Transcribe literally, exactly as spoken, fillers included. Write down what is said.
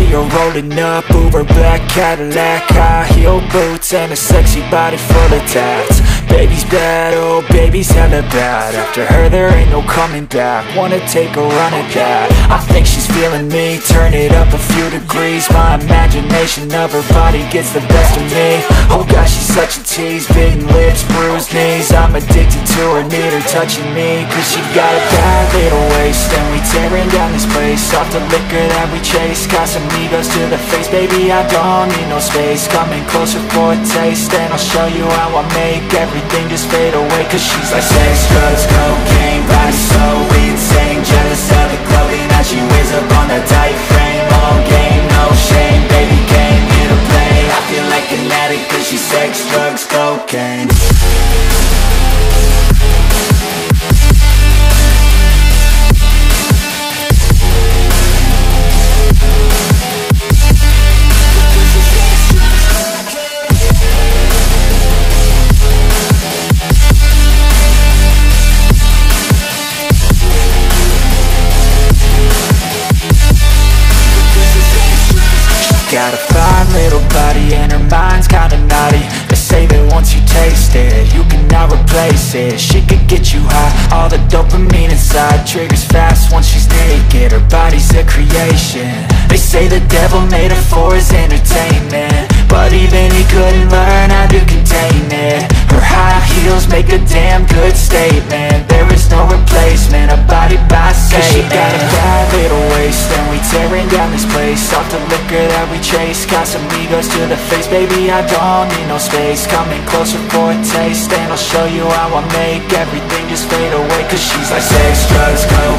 her rolling up, Uber black Cadillac, high heel boots and a sexy body full of tats. Baby's bad, oh baby's hella bad. After her there ain't no coming back. Wanna take a run at that. I think she's feeling me, turn it up a few degrees. My imagination of her body gets the best of me. Oh gosh, she's such a tease, bitten lips, bruised knees. I'm addicted to her, need her touching me. Cause she got a bad little waist, and we tearing down this place. Off the liquor that we chase, got some egos to the face. Baby, I don't need no space, coming closer for a taste. And I'll show you how I make everything just fade away. Cause she's like sex, drugs, cocaine, body so insane. Jealous of the clothing that she wears up on that tight frame. All game, no shame, baby came here to play. I feel like an addict cause she's sex, drugs, cocaine. Got a fine little body and her mind's kinda naughty. They say that once you taste it, you cannot replace it. She could get you high, all the dopamine inside triggers fast once she's naked. Her body's a creation. They say the devil made her for his entertainment, but even he couldn't learn how to contain it. Her high heels make a damn good statement. There is no replacement, a body by Satan. Cause she got a bad little waist, and we tearing down this place. Off the liquor that we chase, got some egos to the face. Baby, I don't need no space, coming closer for a taste. And I'll show you how I make everything just fade away. Cause she's like sex, drugs, coke,